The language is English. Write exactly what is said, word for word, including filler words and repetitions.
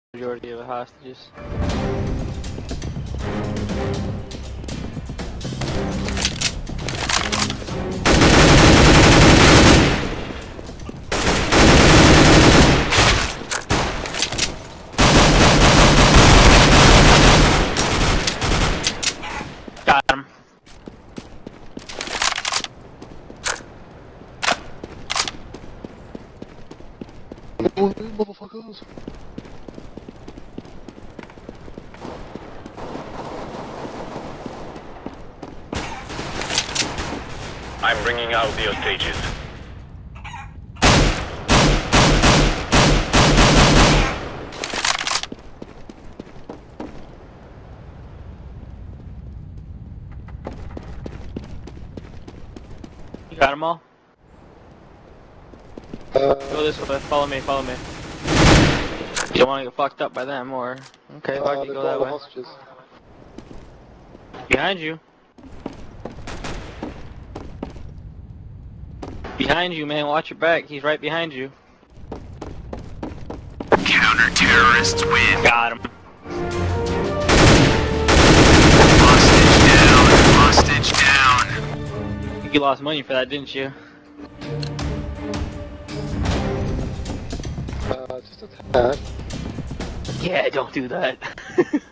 Majority of the hostages. Got him. Oh, motherfuckers. I'm bringing out the hostages. You got them all? Uh, Go this way. Follow me. Follow me. You don't want to get fucked up by them, or okay, uh, fuck you. they've Go got that all the way. hostages. Behind you. Behind you, man. Watch your back. He's right behind you. Counter-terrorists win. Got him. Hostage down. Hostage down. I think you lost money for that, didn't you? Uh, just a tad. Yeah, don't do that.